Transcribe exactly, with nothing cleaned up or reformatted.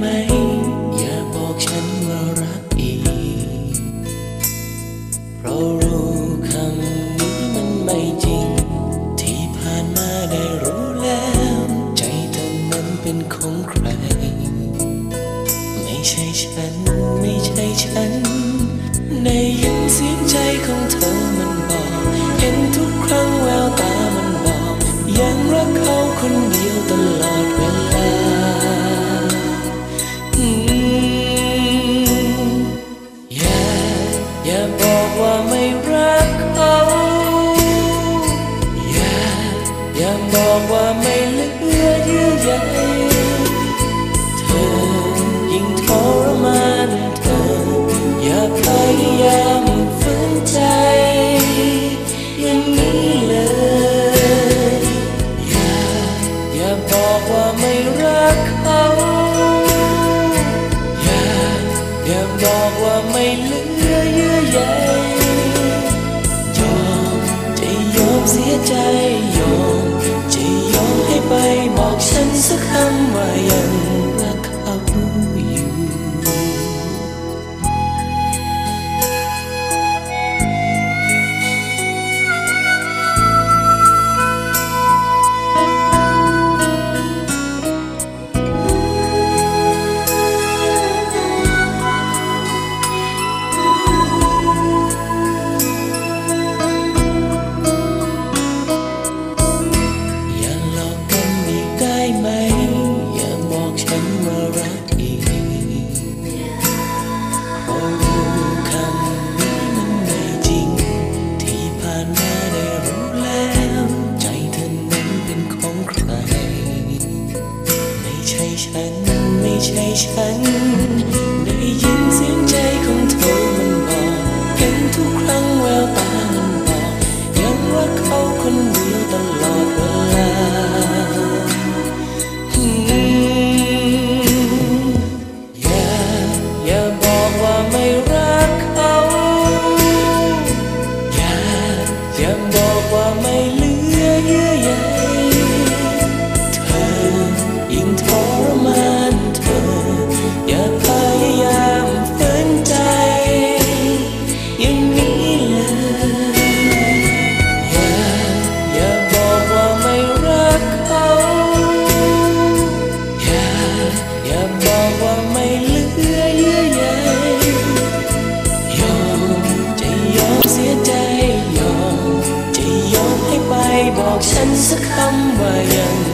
ไหมอย่าบอกฉันว่ารักอีกเพราะรู้คำนี้มันไม่จริงที่ผ่านมาได้รู้แล้วใจเธอนั้นเป็นของใครไม่ใช่ฉันไม่ใช่ฉันได้ยินเสียงใจของเธอมันบอกเห็นทุกครั้งแววตามันบอกยังรักเขาคนเดียวตลอดเวลาอย่าอย่าบอกว่าไม่รักเขาอย่าอย่าบอกว่าไม่เหลือเยื่อใยเธอยิ่งทรมานเธออย่าพยายามฝืนใจอย่างนี้เลยอย่าอย่าบอกว่าไม่รักเขาอย่าอย่าบอกว่าไม่เหลือเยื่อใยยอมจะยอมเสียใจยอมจะยอมให้ไปบอกฉันสักคำว่ายังรักเขาอยู่อย่าบอกฉันว่ารักอีกเพราะรู้คำนี้มันไม่จริงที่ผ่านมาได้รู้แล้วใจเธอนั้นเป็นของใครไม่ใช่ฉันไม่ใช่ฉันได้ยินเสียงใจของเธอมันบอกเห็นทุกครั้งแววตามันบอกยังรักเขาคนเดียวตลอดเวลาอย่าบอกว่าไม่รักเขาอย่าอย่าบอกว่าไม่เหลือเยื่อใยเธอยิ่งทรมานเธออย่าพยายามฝืนใจอย่างนี้เลยอย่าอย่าบอกว่าไม่รักเขาอย่าอย่าบอกว่าไม่เหลือเยื่อใยยอมจะยอมเสียใจยอมจะยอมให้ไปบอกฉันสักคำว่ายัง